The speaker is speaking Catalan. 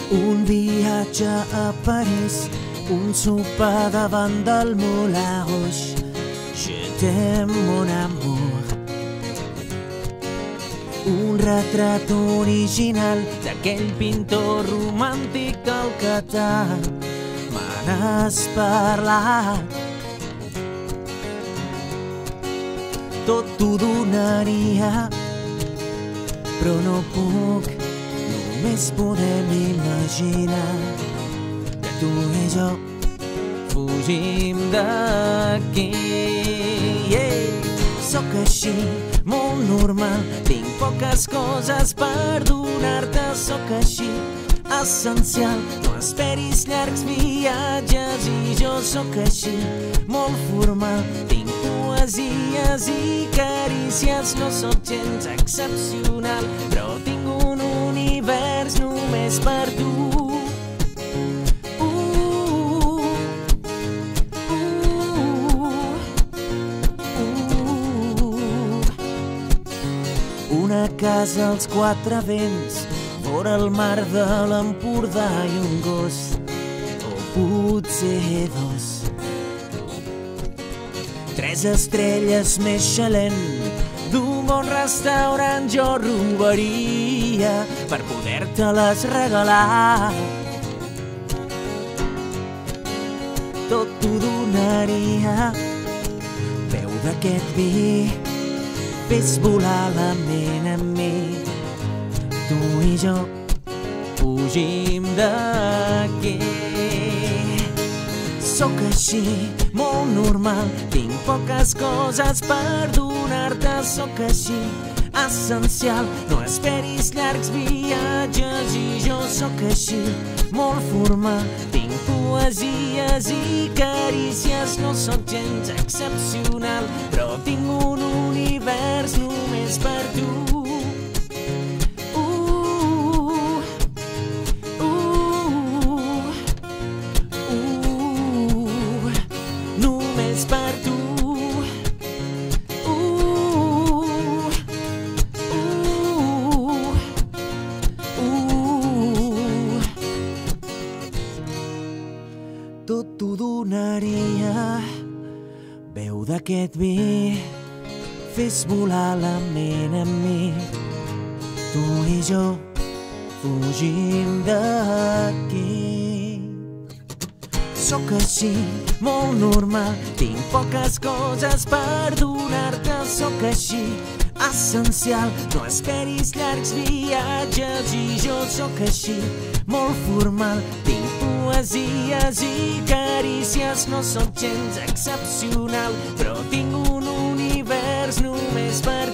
Un viatge a París, un sopar davant del Moulin Rouge. Je t'aime, mon amour. Un retrat original d'aquell pintor romàntic del Calcutà. Me n'has parlat. Tot t'ho donaria, però no puc. Només podem imaginar que tu i jo fugim d'aquí. Sóc així, molt normal, tinc poques coses per donar-te. Sóc així, essencial, no esperis llargs viatges. I jo sóc així, molt formal, tinc poesies i carícies. No sóc gens excepcional, però tinc un univers només per tu. Una casa als quatre vents, vora el mar de l'Empordà i un gos, o potser dos. 3 estrelles Michelin, d'un bon restaurant jo robaria per poder-te-les regalar. Tot t'ho donaria, beu d'aquest vi, fes volar la ment amb mi. Tu i jo fugim d'aquí. Sóc així, molt normal, tinc poques coses per donar-te. Sóc així, essencial, no esperis llargs viatges. I jo sóc així, molt formal, tinc poesies i carícies. No sóc gens excepcional, però tinc un univers només per tu. Només per tu. Tot t'ho donaria, beu d'aquest vi, fes volar la ment amb mi. Tu i jo fugim d'aquí. Sóc així, molt normal, tinc poques coses per donar-te. Sóc així, essencial, no esperis llargs viatges. I jo sóc així, molt formal, tinc poesies i carícies. No sóc gens excepcional, però tinc un univers només per